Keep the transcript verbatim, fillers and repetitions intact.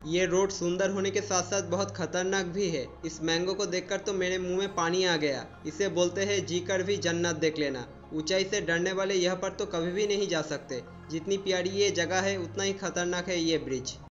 ये रोड सुंदर होने के साथ साथ बहुत खतरनाक भी है। इस मैंगो को देखकर तो मेरे मुंह में पानी आ गया। इसे बोलते हैं जी कर भी जन्नत देख लेना। ऊंचाई से डरने वाले यह पर तो कभी भी नहीं जा सकते। जितनी प्यारी ये जगह है उतना ही खतरनाक है ये ब्रिज।